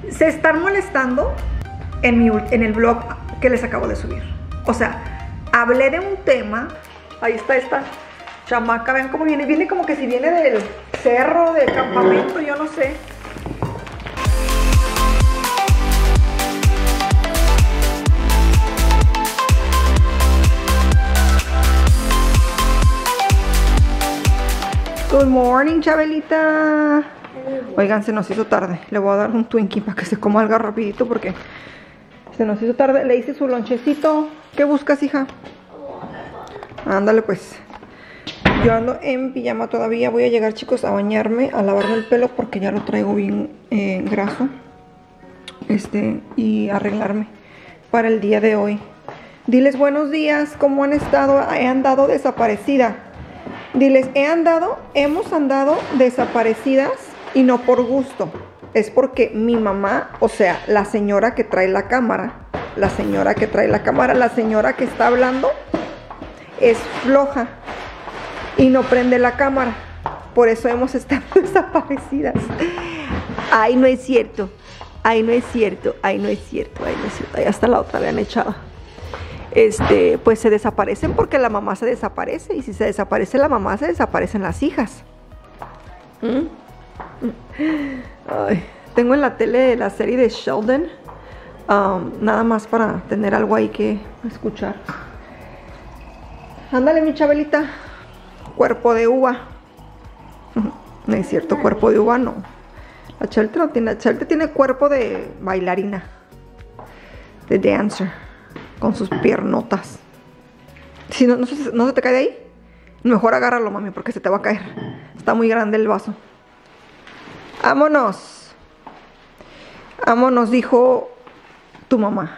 Se están molestando en el blog que les acabo de subir. O sea, hablé de un tema. Ahí está esta chamaca, ven cómo viene. Viene como que si viene del cerro, del campamento, yo no sé. Good morning, Chabelita. Oigan, se nos hizo tarde. Le voy a dar un Twinkie para que se coma algo rapidito porque se nos hizo tarde. Le hice su lonchecito. ¿Qué buscas, hija? Ándale, pues. Yo ando en pijama todavía. Voy a llegar, chicos, a bañarme, a lavarme el pelo porque ya lo traigo bien graso. Y arreglarme para el día de hoy. Diles buenos días. ¿Cómo han estado? He andado desaparecida. Diles, hemos andado desaparecidas y no por gusto. Es porque mi mamá, o sea, la señora que trae la cámara, la señora que está hablando, es floja y no prende la cámara. Por eso hemos estado desaparecidas. Ay, no es cierto. Ay, no es cierto. Ay, no es cierto. Ay, no es cierto. Ahí hasta la otra vean echada. Pues se desaparecen porque la mamá se desaparece. Y si se desaparece la mamá, se desaparecen las hijas. Ay, tengo en la tele la serie de Sheldon. Nada más para tener algo ahí que escuchar. Ándale, mi Chabelita. Cuerpo de uva. No es cierto, cuerpo de uva no. La Chabelita no tiene. La Chabelita tiene cuerpo de bailarina. De dancer. Con sus piernotas. Si no se te cae de ahí, mejor agárralo, mami, porque se te va a caer. Está muy grande el vaso. Vámonos. Vámonos, dijo tu mamá.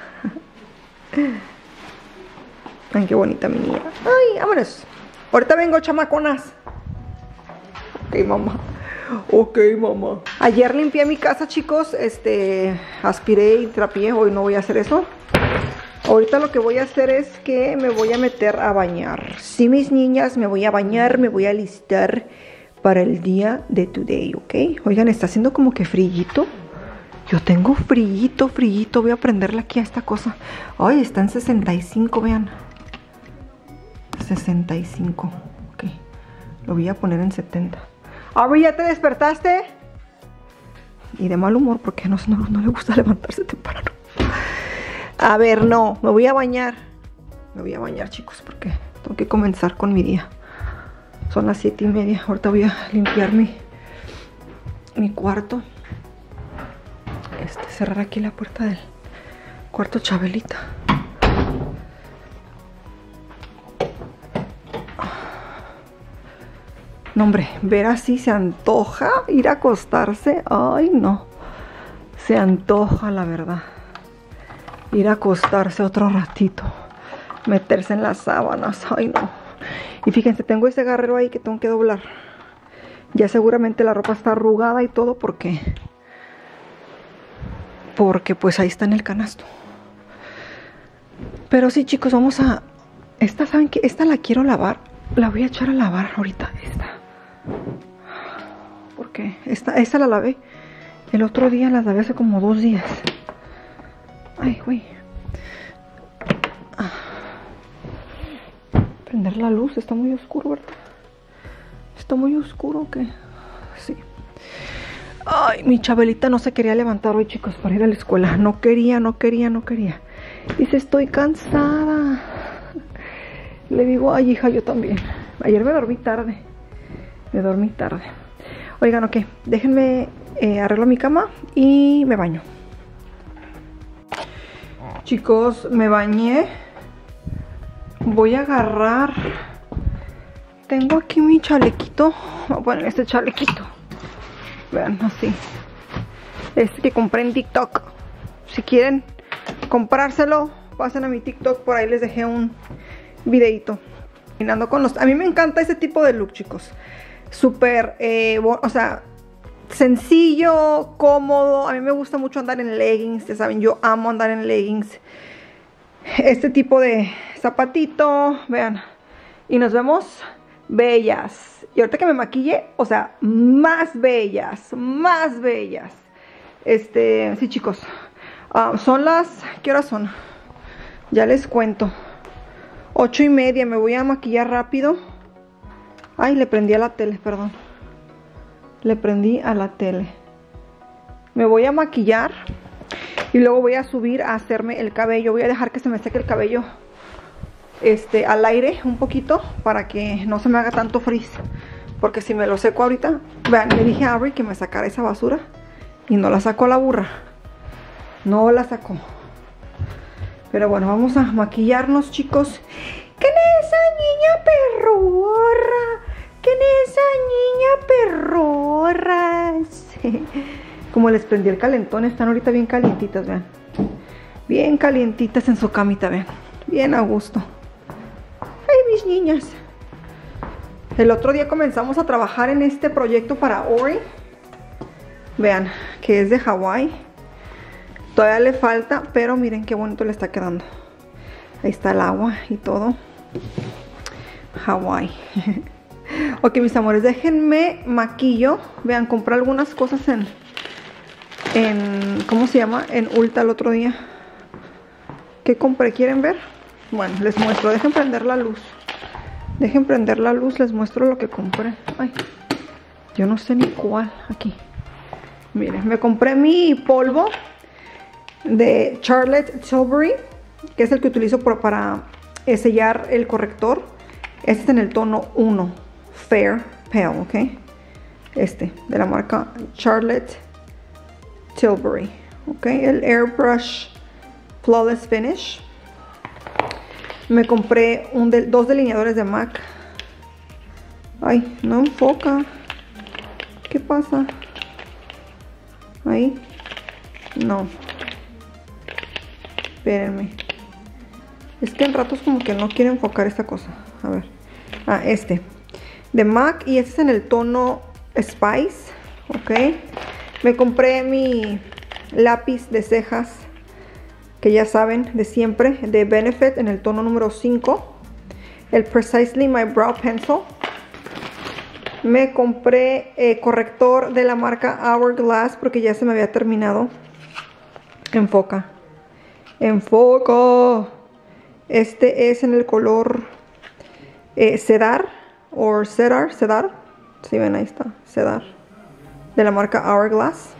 Ay, qué bonita mi niña. Ay, vámonos. Ahorita vengo, chamaconas. Ok, mamá. Ok, mamá. Ayer limpié mi casa, chicos. Aspiré y trapié. Hoy no voy a hacer eso. Ahorita lo que voy a hacer es que me voy a meter a bañar. Sí, mis niñas, me voy a bañar, me voy a alistar para el día de today, ¿ok? Oigan, está haciendo como que frillito. Yo tengo frillito. Voy a prenderle aquí a esta cosa. Ay, está en 65, vean. 65, ok. Lo voy a poner en 70. Aubrey, ¿ya te despertaste? Y de mal humor porque no le gusta levantarse temprano. A ver, no, me voy a bañar. Me voy a bañar, chicos, porque tengo que comenzar con mi día. Son las 7:30. Ahorita voy a limpiar mi cuarto. Cerrar aquí la puerta del cuarto Chabelita. No, hombre, ver así se antoja ir a acostarse. Ay, no. Se antoja, la verdad. Ir a acostarse otro ratito. Meterse en las sábanas. Ay, no. Y fíjense, tengo ese garrero ahí que tengo que doblar. Ya seguramente la ropa está arrugada y todo porque pues ahí está en el canasto. Pero sí, chicos, vamos a... ¿saben qué? Esta la quiero lavar. La voy a echar a lavar ahorita. Porque esta la lavé. El otro día la lavé hace como 2 días. Ay, güey. Prender la luz, está muy oscuro, ¿verdad? Está muy oscuro, ¿qué? Sí. Ay, mi Chabelita no se quería levantar hoy, chicos, para ir a la escuela. No quería. Dice, estoy cansada. Le digo, ay, hija, yo también. Ayer me dormí tarde. Oigan, ok, déjenme arreglo mi cama y me baño. Chicos, me bañé. Voy a agarrar. Tengo aquí mi chalequito. Voy a poner este chalequito. Vean, así. Que compré en TikTok. Si quieren comprárselo, pasen a mi TikTok. Por ahí les dejé un videito. A mí me encanta ese tipo de look, chicos. Súper, o sea, sencillo, cómodo. A mí me gusta mucho andar en leggings. Ya saben, yo amo andar en leggings. Este tipo de zapatito, vean. Y nos vemos bellas. Y ahorita que me maquille, o sea, más bellas. Sí, chicos. Son las... ¿Qué horas son? Ya les cuento. 8:30. Me voy a maquillar rápido. Ay, le prendí a la tele, perdón. Le prendí a la tele. Me voy a maquillar. Y luego voy a subir a hacerme el cabello. Voy a dejar que se me seque el cabello al aire un poquito, para que no se me haga tanto frizz. Porque si me lo seco ahorita... Vean, le dije a Aubrey que me sacara esa basura. Y no la sacó la burra. No la sacó. Pero bueno, vamos a maquillarnos, chicos. ¿Quién es esa niña perrorra? ¿Quién es esa niña perrorra? Sí. Como les prendí el calentón, están ahorita bien calientitas, vean. Bien calientitas en su camita, vean. Bien a gusto. Ay, mis niñas. El otro día comenzamos a trabajar en este proyecto para Ori. Vean, que es de Hawái. Todavía le falta, pero miren qué bonito le está quedando. Ahí está el agua y todo. Hawái. Ok, mis amores, déjenme maquillo. Vean, compré algunas cosas en ¿cómo se llama? En Ulta el otro día. ¿Qué compré? ¿Quieren ver? Bueno, les muestro. Dejen prender la luz. Dejen prender la luz, les muestro lo que compré. Ay, yo no sé ni cuál. Aquí. Miren, me compré mi polvo de Charlotte Tilbury, que es el que utilizo para sellar el corrector. Este es en el tono 1, Fair Pale, ¿ok? De la marca Charlotte Tilbury, ¿ok? El Airbrush Flawless Finish. Me compré dos delineadores de MAC. Ay, no enfoca. ¿Qué pasa? Ahí. No. Espérenme. Es que en ratos como que no quiere enfocar esta cosa. A ver. De MAC, y este es en el tono Spice. Ok. Me compré mi lápiz de cejas, que ya saben, de siempre, de Benefit, en el tono número 5. El Precisely My Brow Pencil. Me compré corrector de la marca Hourglass, porque ya se me había terminado. Enfoca. Enfoca. Este es en el color Cedar. O Cedar. Si ven, ahí está. Cedar. De la marca Hourglass.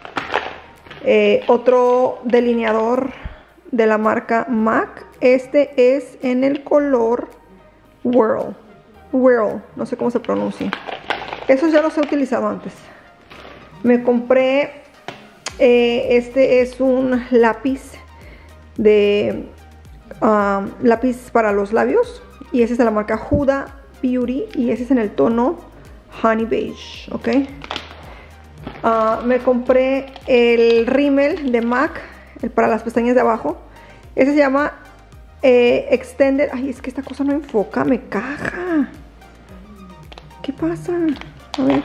Otro delineador de la marca MAC. Este es en el color Whirl. No sé cómo se pronuncia. Esos ya los he utilizado antes. Me compré este es un lápiz de lápiz para los labios, y ese es de la marca Huda Beauty, y ese es en el tono Honey Beige, ok. Me compré el rímel de MAC, para las pestañas de abajo. Ese se llama Extended. Ay, es que esta cosa no enfoca, me caja. ¿Qué pasa? A ver.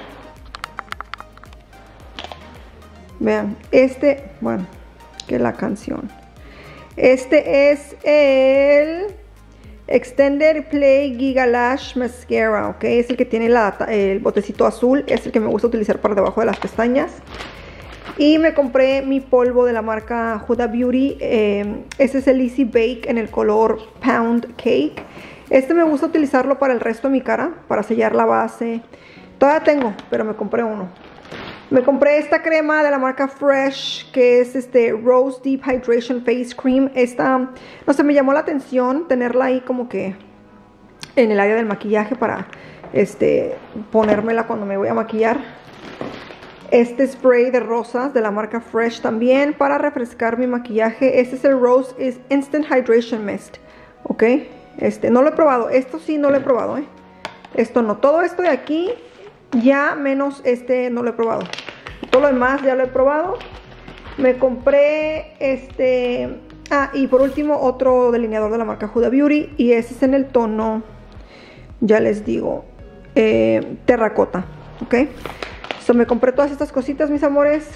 Vean, bueno, que la canción. Este es el Extended Play Giga Lash Mascara, ok. Es el que tiene el botecito azul. Es el que me gusta utilizar para debajo de las pestañas. Y me compré mi polvo de la marca Huda Beauty. Este es el Easy Bake en el color Pound Cake. Me gusta utilizarlo para el resto de mi cara, para sellar la base. Todavía tengo, pero me compré uno. Me compré esta crema de la marca Fresh, que es Rose Deep Hydration Face Cream. Esta, no sé, me llamó la atención tenerla ahí como que en el área del maquillaje para ponérmela cuando me voy a maquillar. Este spray de rosas de la marca Fresh también para refrescar mi maquillaje. Este es el Rose Instant Hydration Mist, ok. No lo he probado. Esto sí no lo he probado, Esto no. Todo esto de aquí ya, menos no lo he probado. Todo lo demás ya lo he probado. Me compré y por último otro delineador de la marca Huda Beauty, y ese es en el tono, ya les digo, terracota, ok. Me compré todas estas cositas, mis amores.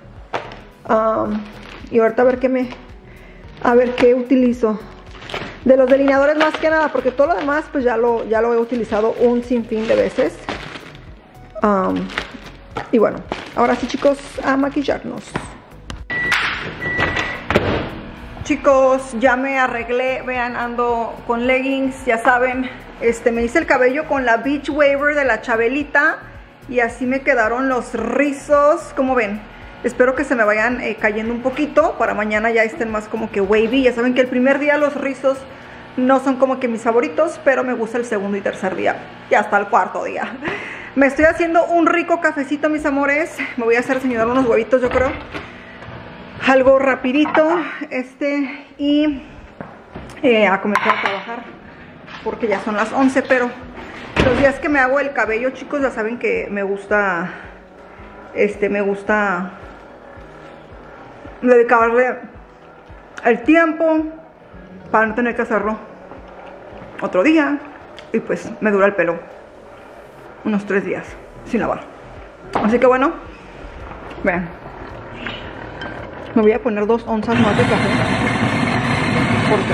Y ahorita a ver qué utilizo de los delineadores, más que nada, porque todo lo demás pues ya lo he utilizado un sinfín de veces. Y bueno, Ahora sí, chicos, a maquillarnos. Chicos, ya me arreglé, vean, ando con leggings, ya saben, me hice el cabello con la Beach Waver de la Chabelita y así me quedaron los rizos, como ven. Espero que se me vayan cayendo un poquito para mañana ya estén más como que wavy. Ya saben que el primer día los rizos no son como que mis favoritos, pero me gusta el segundo y tercer día y hasta el cuarto día. Me estoy haciendo un rico cafecito, mis amores. Me voy a hacer, señor, unos huevitos, yo creo. Algo rapidito, y a comenzar a trabajar porque ya son las 11, pero los días que me hago el cabello, chicos, ya saben que me gusta, me gusta dedicarle el tiempo para no tener que hacerlo otro día y pues me dura el pelo unos 3 días sin lavar. Así que bueno, vean. Me voy a poner 2 onzas más de café. Porque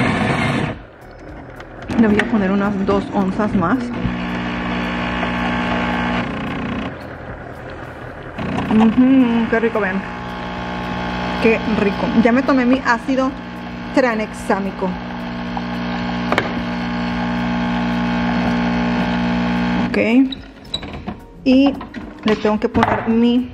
le voy a poner unas 2 onzas más. Qué rico, vean. Qué rico. Ya me tomé mi ácido tranexámico. Ok. Y le tengo que poner mi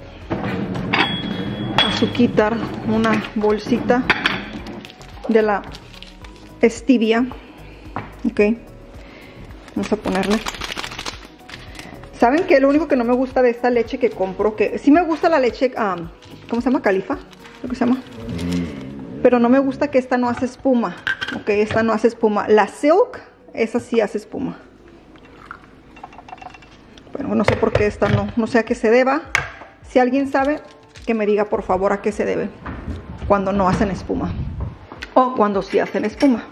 quitar una bolsita de la stevia. Ok, vamos a ponerle. Saben que lo único que no me gusta de esta leche que compro, que sí me gusta la leche, ¿cómo se llama? Califa, ¿lo que se llama? Pero no me gusta que esta no hace espuma. Ok, esta no hace espuma. La Silk, esa sí hace espuma. Bueno, no sé por qué esta no sé a qué se deba. Si alguien sabe, que me diga por favor a qué se debe cuando no hacen espuma o cuando sí hacen espuma.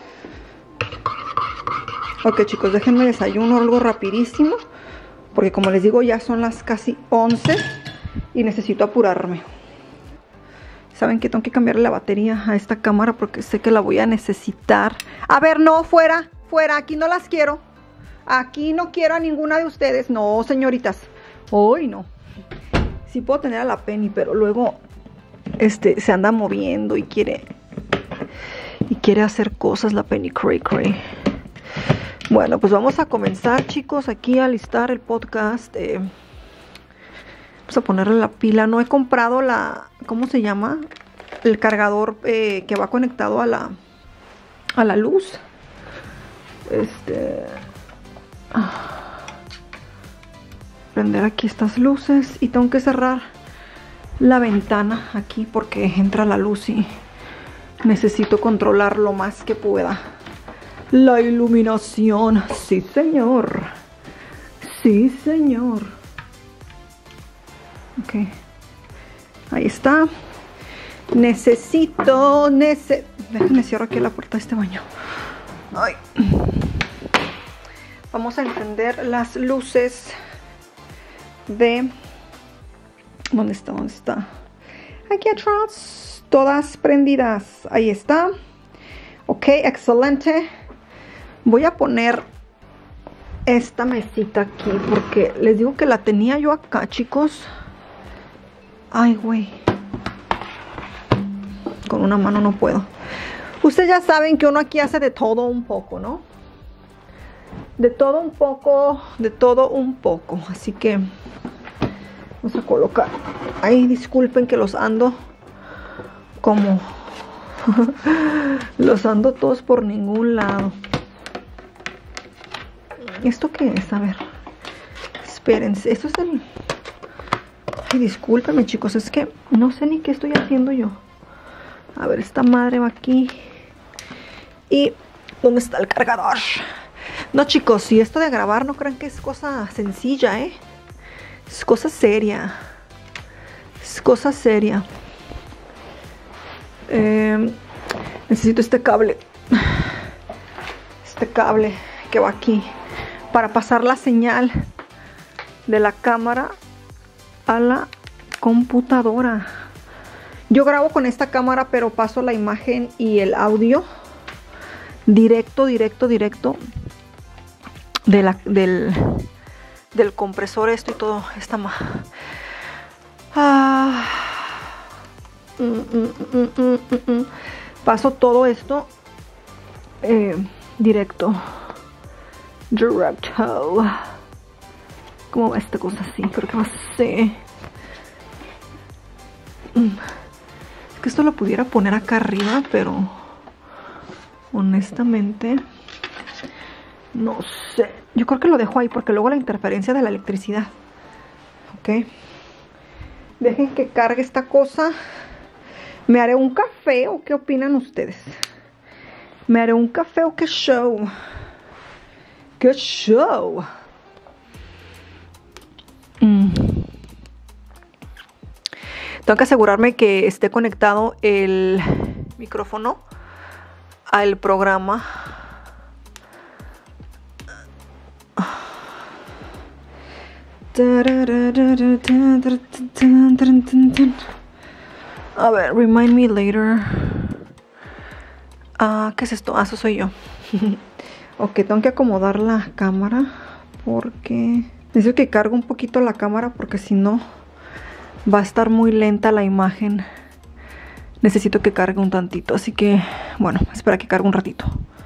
Ok, chicos, déjenme desayuno algo rapidísimo porque como les digo ya son las casi 11 y necesito apurarme. Saben que tengo que cambiarle la batería a esta cámara porque sé que la voy a necesitar. A ver, no, fuera, aquí no las quiero. Aquí no quiero a ninguna de ustedes. No, señoritas, hoy no. Sí puedo tener a la Penny, pero luego se anda moviendo y quiere hacer cosas la Penny cray. Bueno, pues vamos a comenzar, chicos, aquí a listar el podcast. Vamos a ponerle la pila. No he comprado ¿cómo se llama? El cargador que va conectado a la luz. Prender aquí estas luces y tengo que cerrar la ventana aquí porque entra la luz y necesito controlar lo más que pueda la iluminación. Sí, señor. Sí, señor. Ok, ahí está. Déjenme cierro aquí la puerta de este baño. Ay. Vamos a encender las luces de ¿dónde está? Aquí atrás, todas prendidas. Ahí está. Ok, excelente. Voy a poner esta mesita aquí porque les digo que la tenía yo acá, chicos. Ay, güey, con una mano no puedo. Ustedes ya saben que uno aquí hace de todo un poco, ¿no? De todo un poco, así que vamos a colocar. Ay, disculpen que los ando como los ando todos por ningún lado. ¿Esto qué es? A ver, espérense, esto es el... Ay, discúlpenme, chicos, es que no sé ni qué estoy haciendo yo. A ver, esta madre va aquí. ¿Y dónde está el cargador? No, chicos, si esto de grabar no crean que es cosa sencilla, ¿eh? Es cosa seria. Es cosa seria. Necesito este cable. Este cable que va aquí para pasar la señal de la cámara a la computadora. Yo grabo con esta cámara, pero paso la imagen y el audio directo del compresor, esto y todo, Paso todo esto directo. Directo. ¿Cómo va esta cosa así? Creo que va así. Es que esto lo pudiera poner acá arriba, pero honestamente no sé. Yo creo que lo dejo ahí porque luego la interferencia de la electricidad. Ok. Dejen que cargue esta cosa. ¿Me haré un café o qué opinan ustedes? ¿Me haré un café o qué show? ¡Qué show! Tengo que asegurarme que esté conectado el micrófono al programa. A ver, remind me later. ¿Qué es esto? Eso soy yo. Ok, tengo que acomodar la cámara porque necesito que cargue un poquito la cámara porque si no va a estar muy lenta la imagen. Necesito que cargue un tantito, así que bueno, espera que cargue un ratito.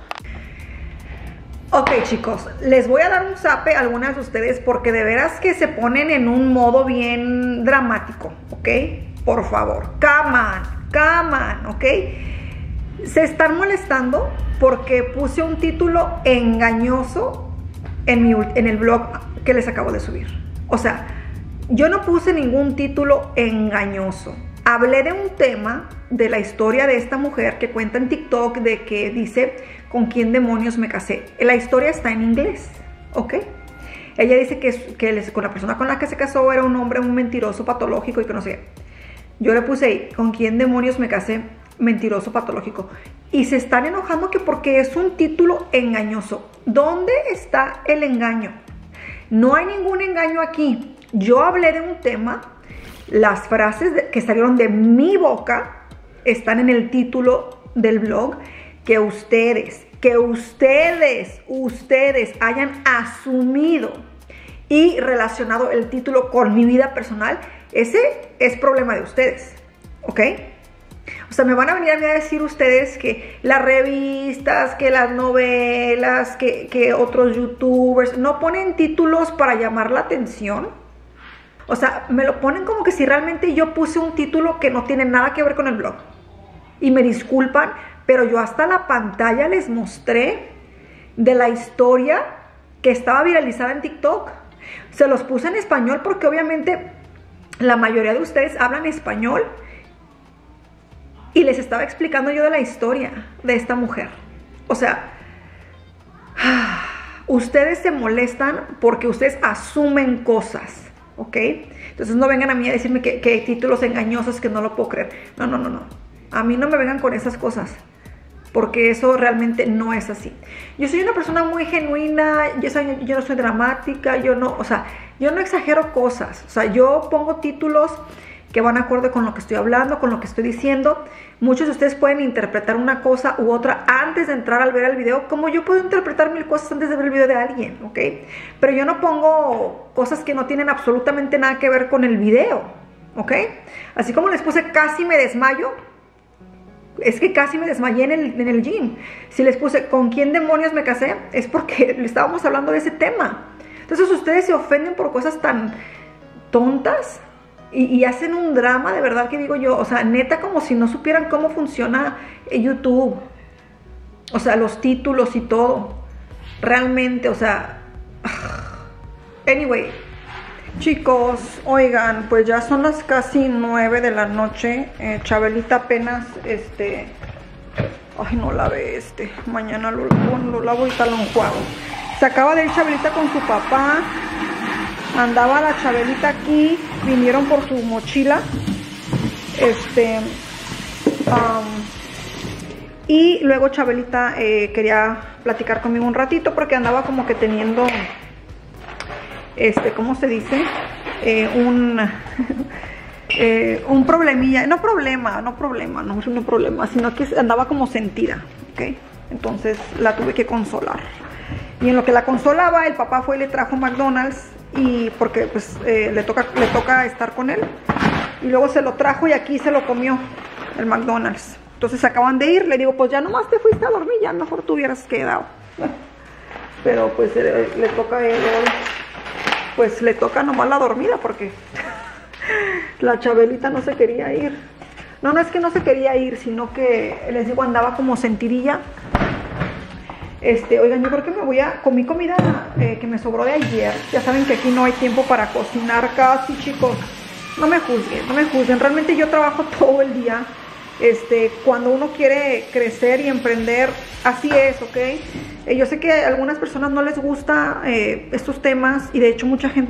Ok, chicos, les voy a dar un zape a algunas de ustedes porque de veras que se ponen en un modo bien dramático, ¿ok? Por favor, come on, ¿ok? Se están molestando porque puse un título engañoso en el blog que les acabo de subir. O sea, yo no puse ningún título engañoso. Hablé de un tema, de la historia de esta mujer que cuenta en TikTok de que dice, ¿con quién demonios me casé? La historia está en inglés, ¿ok? Ella dice que con la persona con la que se casó era un hombre, un mentiroso patológico y que no sé qué. Yo le puse ahí, ¿con quién demonios me casé? Mentiroso patológico. Y se están enojando que porque es un título engañoso. ¿Dónde está el engaño? No hay ningún engaño aquí. Yo hablé de un tema. Las frases que salieron de mi boca están en el título del blog. Que ustedes hayan asumido y relacionado el título con mi vida personal, ese es problema de ustedes, ¿ok? O sea, me van a venir a decir ustedes que las revistas, que las novelas, que otros youtubers no ponen títulos para llamar la atención. O sea, me lo ponen como que si realmente yo puse un título que no tiene nada que ver con el blog. Y me disculpan, pero yo hasta la pantalla les mostré de la historia que estaba viralizada en TikTok. Se los puse en español porque obviamente la mayoría de ustedes hablan español. Y les estaba explicando yo de la historia de esta mujer. O sea, ustedes se molestan porque ustedes asumen cosas, ¿ok? Entonces no vengan a mí a decirme que hay títulos engañosos que no lo puedo creer. No. A mí no me vengan con esas cosas, porque eso realmente no es así. Yo soy una persona muy genuina, yo no soy dramática, yo no exagero cosas. O sea, yo pongo títulos que van acorde con lo que estoy hablando, con lo que estoy diciendo. Muchos de ustedes pueden interpretar una cosa u otra antes de entrar al ver el video, como yo puedo interpretar 1000 cosas antes de ver el video de alguien, ¿ok? Pero yo no pongo cosas que no tienen absolutamente nada que ver con el video, ¿ok? Así como les puse casi me desmayo, es que casi me desmayé en el gym. Si les puse ¿con quién demonios me casé? Es porque le estábamos hablando de ese tema. Entonces ustedes se ofenden por cosas tan tontas. Y hacen un drama, de verdad que digo yo, o sea, neta como si no supieran cómo funciona YouTube. O sea, los títulos y todo. Realmente, o sea... Anyway, chicos, oigan, pues ya son las casi 9 de la noche. Chabelita apenas, ay, no lave mañana lo lavo y tal lo enjuago. Se acaba de ir Chabelita con su papá. Andaba la Chabelita aquí, vinieron por su mochila, y luego Chabelita quería platicar conmigo un ratito porque andaba como que teniendo, ¿cómo se dice? Un problemilla, no es un problema, sino que andaba como sentida, ¿ok? Entonces la tuve que consolar. Y en lo que la consolaba, el papá fue y le trajo McDonald's. Y porque pues le toca estar con él. y luego se lo trajo y aquí se lo comió el McDonald's. Entonces se acaban de ir, le digo, pues ya nomás te fuiste a dormir, ya mejor te hubieras quedado. Pero pues le toca a él hoy, pues le toca nomás la dormida porque la Chabelita no se quería ir. No es que no se quería ir, sino que, les digo, andaba como sentidilla. Oigan, yo creo que comí comida que me sobró de ayer. Ya saben que aquí no hay tiempo para cocinar casi, chicos. No me juzguen. Realmente yo trabajo todo el día. Cuando uno quiere crecer y emprender, así es, ¿ok? Yo sé que a algunas personas no les gusta estos temas y de hecho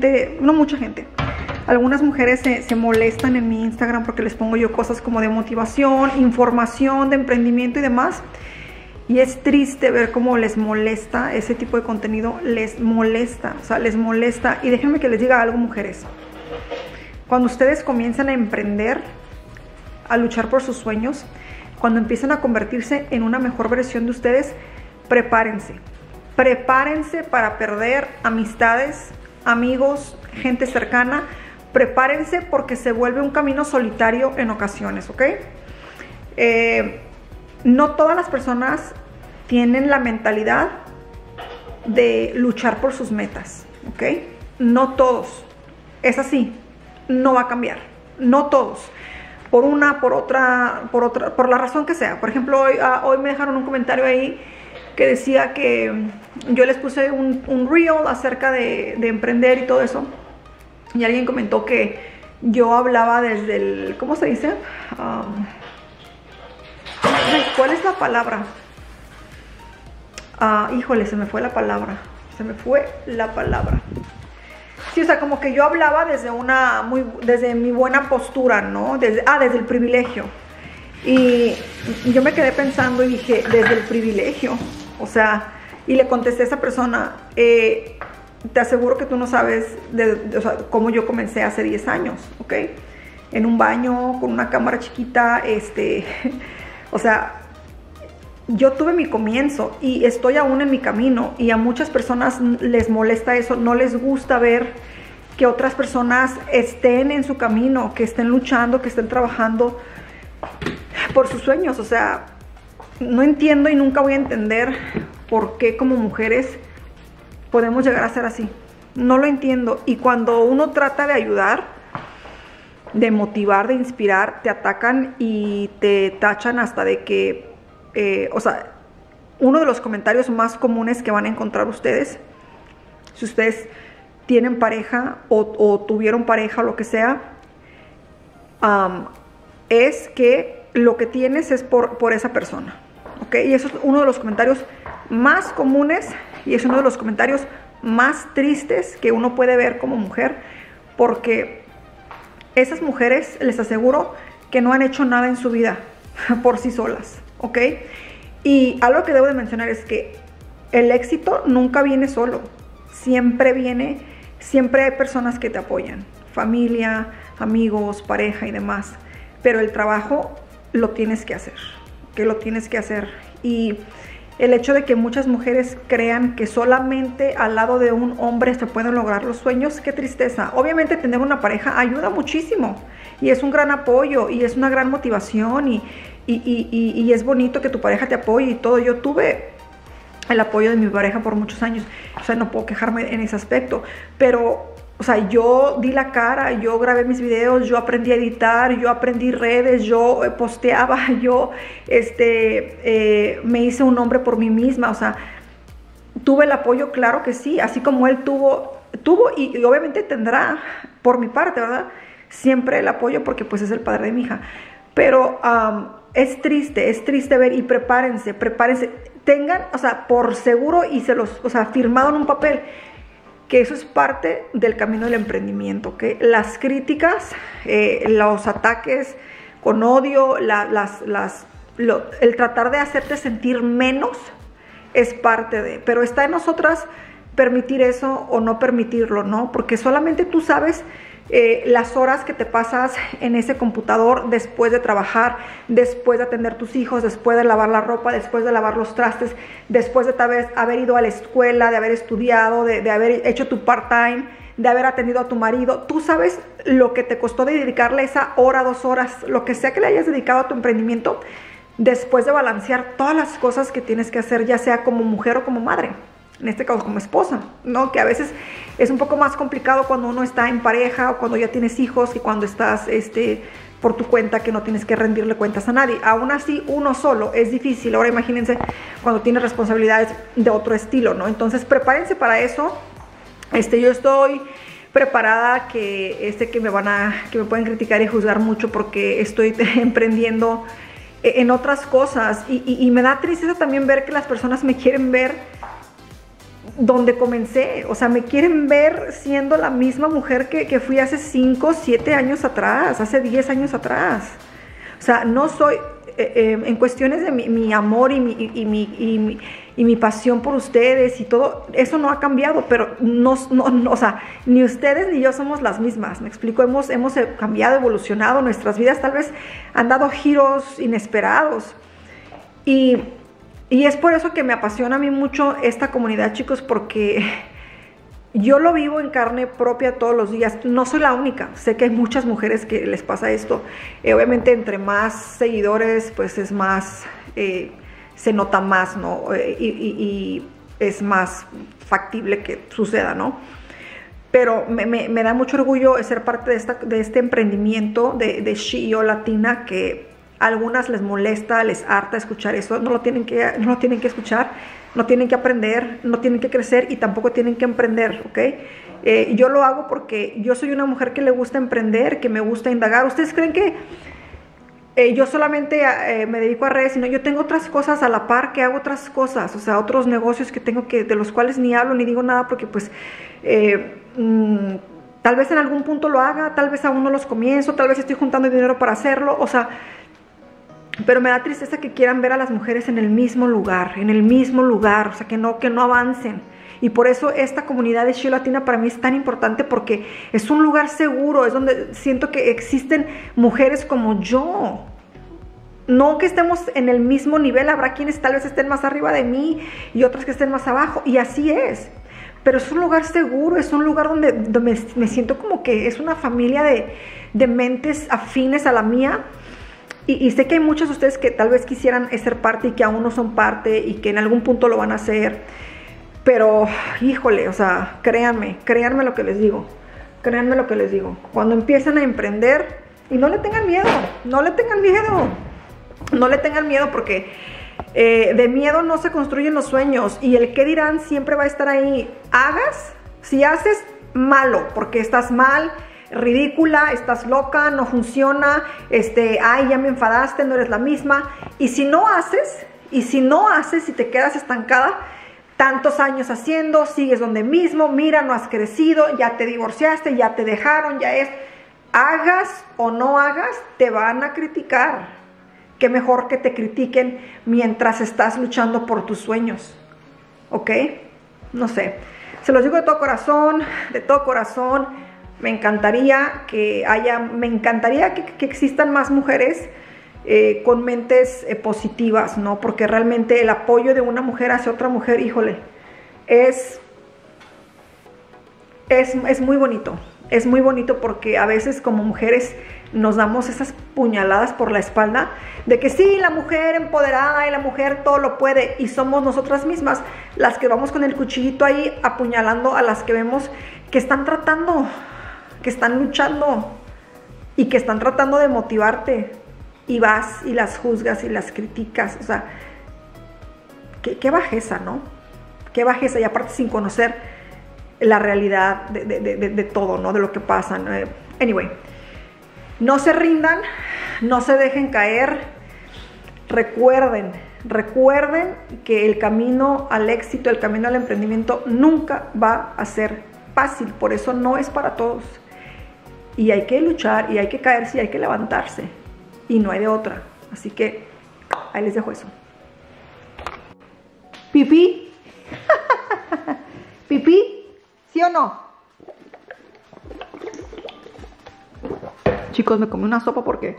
algunas mujeres se molestan en mi Instagram porque les pongo yo cosas como de motivación, información, de emprendimiento y demás. Y es triste ver cómo les molesta ese tipo de contenido, les molesta. Y déjenme que les diga algo, mujeres. Cuando ustedes comienzan a emprender, a luchar por sus sueños, cuando empiezan a convertirse en una mejor versión de ustedes, prepárense para perder amistades, amigos, gente cercana. Prepárense porque se vuelve un camino solitario en ocasiones, ¿ok? No todas las personas tienen la mentalidad de luchar por sus metas, ¿ok? No todos. Es así, no va a cambiar, no todos. Por la razón que sea. Por ejemplo, hoy me dejaron un comentario ahí que decía que yo les puse un reel acerca de emprender y todo eso. Y alguien comentó que yo hablaba desde el, ¿cómo se dice? ¿Cuál es la palabra? Híjole, se me fue la palabra. Sí, o sea, como que yo hablaba desde mi buena postura, ¿no? Desde el privilegio. Y yo me quedé pensando y dije, desde el privilegio. O sea, y le contesté a esa persona, te aseguro que tú no sabes cómo yo comencé hace 10 años, ¿ok? En un baño, con una cámara chiquita, o sea, yo tuve mi comienzo y estoy aún en mi camino y a muchas personas les molesta eso, no les gusta ver que otras personas estén en su camino, que estén luchando, que estén trabajando por sus sueños. O sea, no entiendo y nunca voy a entender por qué como mujeres podemos llegar a ser así. No lo entiendo. Y cuando uno trata de ayudar, de motivar, de inspirar, te atacan y te tachan hasta de que, o sea, uno de los comentarios más comunes que van a encontrar ustedes, si ustedes tienen pareja o tuvieron pareja o lo que sea, es que lo que tienes es por esa persona, ¿ok? Y eso es uno de los comentarios más comunes y es uno de los comentarios más tristes que uno puede ver como mujer, porque esas mujeres, les aseguro, que no han hecho nada en su vida por sí solas, ¿ok? Y algo que debo de mencionar es que el éxito nunca viene solo, siempre hay personas que te apoyan, familia, amigos, pareja y demás, pero el trabajo lo tienes que hacer, y el hecho de que muchas mujeres crean que solamente al lado de un hombre se pueden lograr los sueños, qué tristeza. Obviamente tener una pareja ayuda muchísimo y es un gran apoyo y es una gran motivación y es bonito que tu pareja te apoye y todo. Yo tuve el apoyo de mi pareja por muchos años, o sea, no puedo quejarme en ese aspecto, pero, o sea, yo di la cara, yo grabé mis videos, yo aprendí a editar, yo aprendí redes, yo posteaba, yo me hice un nombre por mí misma. O sea, tuve el apoyo, claro que sí, así como él tuvo y obviamente tendrá por mi parte, ¿verdad? Siempre el apoyo porque pues es el padre de mi hija, pero es triste ver. Y prepárense, tengan, o sea, por seguro y firmado en un papel, que eso es parte del camino del emprendimiento, ¿ok? Las críticas, los ataques con odio, el tratar de hacerte sentir menos es parte de, pero está en nosotras permitir eso o no permitirlo, ¿no? Porque solamente tú sabes las horas que te pasas en ese computador después de trabajar, después de atender tus hijos, después de lavar la ropa, después de lavar los trastes, después de tal vez haber ido a la escuela, de haber estudiado, de haber hecho tu part-time, de haber atendido a tu marido. Tú sabes lo que te costó de dedicarle esa hora, 2 horas, lo que sea que le hayas dedicado a tu emprendimiento, después de balancear todas las cosas que tienes que hacer, ya sea como mujer o como madre, en este caso como esposa, ¿no? Que a veces es un poco más complicado cuando uno está en pareja o cuando ya tienes hijos, que cuando estás por tu cuenta, que no tienes que rendirle cuentas a nadie. Aún así, uno solo es difícil. Ahora imagínense cuando tienes responsabilidades de otro estilo, ¿no? Entonces prepárense para eso. Yo estoy preparada, que me pueden criticar y juzgar mucho porque estoy emprendiendo en otras cosas, y me da tristeza también ver que las personas me quieren ver donde comencé. O sea, me quieren ver siendo la misma mujer que fui hace 5, 7 años atrás, hace 10 años atrás. O sea, no soy, en cuestiones de mi amor y mi pasión por ustedes y todo, eso no ha cambiado, pero o sea, ni ustedes ni yo somos las mismas, me explico. Hemos cambiado, evolucionado, nuestras vidas tal vez han dado giros inesperados, y es por eso que me apasiona a mí mucho esta comunidad, chicos, porque yo lo vivo en carne propia todos los días. No soy la única, sé que hay muchas mujeres que les pasa esto. Obviamente entre más seguidores, pues es más, se nota más, ¿no? Y es más factible que suceda, ¿no? Pero me da mucho orgullo ser parte de este emprendimiento de She-Yo Latina, que a algunas les molesta, les harta escuchar eso. No lo tienen que escuchar, no tienen que aprender, no tienen que crecer y tampoco tienen que emprender, ¿ok? Yo lo hago porque yo soy una mujer que le gusta emprender, que me gusta indagar. ¿Ustedes creen que yo solamente me dedico a redes? Sino yo tengo otras cosas a la par, que hago otras cosas, o sea, otros negocios que tengo, de los cuales ni hablo ni digo nada porque pues tal vez en algún punto lo haga, tal vez aún no los comienzo, tal vez estoy juntando dinero para hacerlo, o sea, pero me da tristeza que quieran ver a las mujeres en el mismo lugar, o sea, que no avancen. Y por eso esta comunidad de She-Yo Latina para mí es tan importante, porque es un lugar seguro, es donde siento que existen mujeres como yo. No que estemos en el mismo nivel, habrá quienes tal vez estén más arriba de mí y otras que estén más abajo, y así es. Pero es un lugar seguro, es un lugar donde me siento como que es una familia de mentes afines a la mía. Y sé que hay muchos de ustedes que tal vez quisieran ser parte y que aún no son parte y que en algún punto lo van a hacer. Pero, híjole, o sea, créanme lo que les digo. Créanme lo que les digo. Cuando empiezan a emprender, y no le tengan miedo, porque de miedo no se construyen los sueños. Y el qué dirán siempre va a estar ahí. Si haces, malo, porque estás mal, ridícula, estás loca, no funciona, ay, ya me enfadaste, no eres la misma. Y si no haces, y te quedas estancada, tantos años haciendo, sigues donde mismo, mira, no has crecido, ya te divorciaste, ya te dejaron, hagas o no hagas, te van a criticar. Qué mejor que te critiquen mientras estás luchando por tus sueños, ¿ok? No sé, se los digo de todo corazón, me encantaría que existan más mujeres con mentes positivas, ¿no? Porque realmente el apoyo de una mujer hacia otra mujer, híjole, es muy bonito. Es muy bonito porque a veces como mujeres nos damos esas puñaladas por la espalda de que sí, la mujer empoderada y la mujer todo lo puede, y somos nosotras mismas las que vamos con el cuchillito ahí apuñalando a las que vemos que están tratando, que están luchando y que están tratando de motivarte, y vas y las juzgas y las criticas. O sea, qué bajeza, ¿no? Qué bajeza, y aparte sin conocer la realidad de todo, ¿no? De lo que pasa. Anyway, no se rindan, no se dejen caer. Recuerden que el camino al éxito, el camino al emprendimiento nunca va a ser fácil. Por eso no es para todos. Y hay que luchar, y hay que caerse, y hay que levantarse. Y no hay de otra. Así que ahí les dejo eso. ¿Pipí? ¿Pipí? ¿Sí o no? Chicos, me comí una sopa porque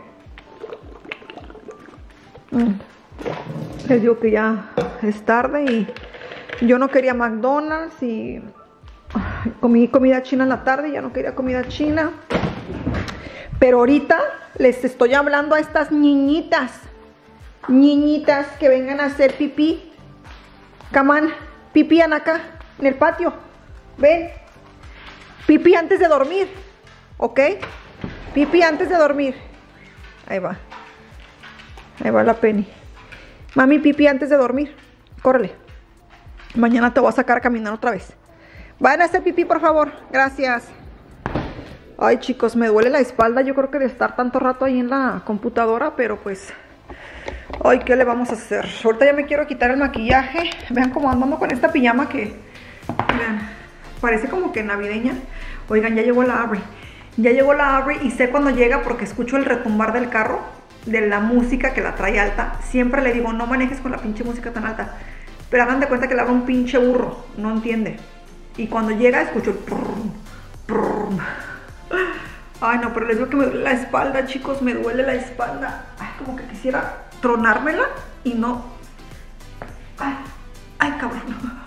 les digo que ya es tarde y yo no quería McDonald's, y comí comida china en la tarde, ya no quería comida china. Pero ahorita les estoy hablando a estas niñitas que vengan a hacer pipí. Camán, pipí acá, en el patio. Ven, pipí antes de dormir, ¿ok? Pipí antes de dormir. Ahí va la Penny. Mami, pipí antes de dormir. Córrele. Mañana te voy a sacar a caminar otra vez. Vayan a hacer pipí, por favor. Gracias. Ay, chicos, me duele la espalda. Yo creo que de estar tanto rato ahí en la computadora, pero pues... Ay, ¿qué le vamos a hacer? Ahorita ya me quiero quitar el maquillaje. Vean cómo andamos con esta pijama que... Vean, parece como que navideña. Oigan, ya llegó la Aubrey. Ya llegó la Aubrey y sé cuando llega porque escucho el retumbar del carro, de la música que la trae alta. Siempre le digo, no manejes con la pinche música tan alta. Pero hagan de cuenta que le hago un pinche burro. No entiende. Y cuando llega escucho el... Prrr, prrr. Ay, no, pero les digo que me duele la espalda, chicos. Me duele la espalda. Ay, como que quisiera tronármela y no. Ay, cabrón.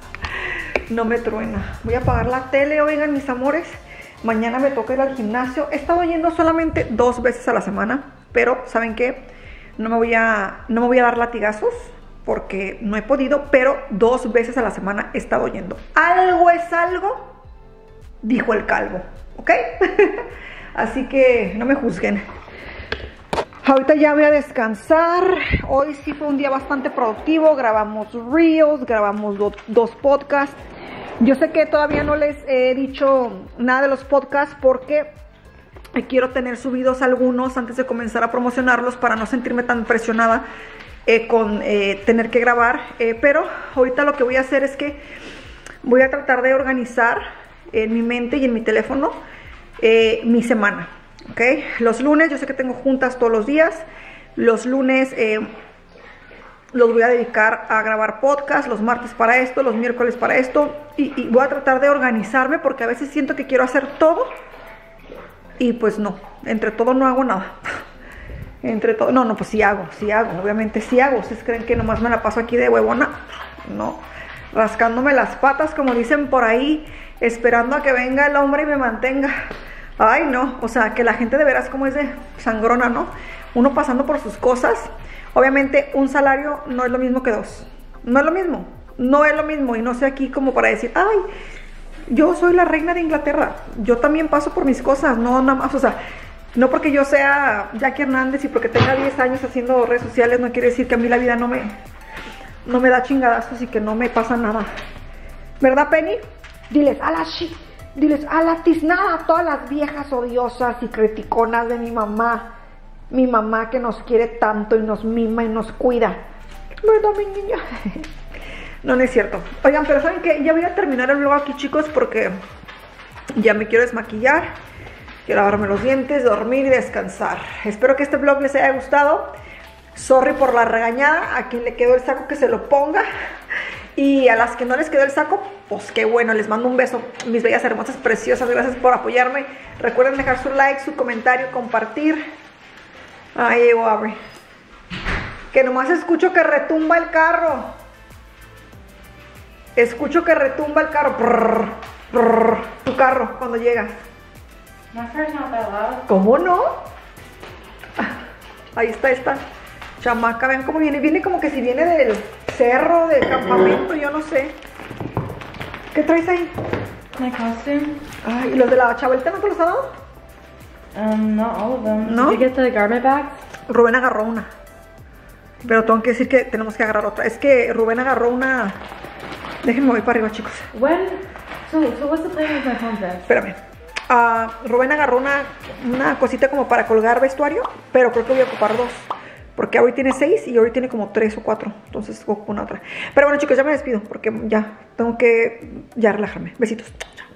No me truena. Voy a apagar la tele, oigan, mis amores. Mañana me toca ir al gimnasio. He estado yendo solamente 2 veces a la semana. Pero, ¿saben qué? No me voy a dar latigazos porque no he podido, pero 2 veces a la semana he estado yendo. Algo es algo, dijo el calvo, ¿ok? Así que no me juzguen. Ahorita ya voy a descansar. Hoy sí fue un día bastante productivo. Grabamos reels, grabamos 2 podcasts. Yo sé que todavía no les he dicho nada de los podcasts porque quiero tener subidos algunos antes de comenzar a promocionarlos para no sentirme tan presionada con tener que grabar. Pero ahorita lo que voy a hacer es que voy a tratar de organizar en mi mente y en mi teléfono mi semana, ¿ok? Los lunes, yo sé que tengo juntas todos los días. Los lunes los voy a dedicar a grabar podcast, los martes para esto, los miércoles para esto. Y voy a tratar de organizarme porque a veces siento que quiero hacer todo y pues no, entre todo no hago nada. Entre todo, no, pues sí hago, obviamente sí hago. ¿Ustedes creen que nomás me la paso aquí de huevona? No, rascándome las patas, como dicen por ahí, esperando a que venga el hombre y me mantenga. Ay, no, o sea, que la gente de veras como es de sangrona, ¿no? Uno pasando por sus cosas. Obviamente un salario no es lo mismo que 2. No es lo mismo, no es lo mismo. Y no sé aquí como para decir, ay, yo soy la reina de Inglaterra. Yo también paso por mis cosas, no nada más, o sea, no porque yo sea Jackie Hernández y porque tenga 10 años haciendo redes sociales, no quiere decir que a mí la vida no me da chingadazos y que no me pasa nada. ¿Verdad, Penny? Diles a la tiznada a todas las viejas odiosas y criticonas de mi mamá. Mi mamá que nos quiere tanto y nos mima y nos cuida. ¿Verdad, mi niña? No, no es cierto. Oigan, pero ¿saben qué? Ya voy a terminar el vlog aquí, chicos, porque ya me quiero desmaquillar. Quiero lavarme los dientes, dormir y descansar. Espero que este vlog les haya gustado. Sorry por la regañada. A quien le quedó el saco que se lo ponga. Y a las que no les quedó el saco, pues qué bueno. Les mando un beso, mis bellas, hermosas, preciosas. Gracias por apoyarme. Recuerden dejar su like, su comentario, compartir. Ahí llegó Aubrey. Que nomás escucho que retumba el carro. Escucho que retumba el carro. Brrr, brrr, tu carro cuando llega. ¿Cómo no? Ahí está esta chamaca. Vean cómo viene. Viene como que si viene del cerro, del campamento, yo no sé. ¿Qué traes ahí? My costume. Ay, ¿y los de la chavalita no te los ha dado? Not all of them. ¿No? Did you get the garment bags? Rubén agarró una. Pero tengo que decir que tenemos que agarrar otra. Es que Rubén agarró una. Déjenme voy para arriba, chicos. So what's the plan with my pom then? Espérame. Rubén agarró una cosita como para colgar vestuario, pero creo que voy a ocupar 2. Porque hoy tiene 6 y hoy tiene como 3 o 4. Entonces ocupo una otra. Pero bueno, chicos, ya me despido porque ya tengo que relajarme. Besitos. Chao.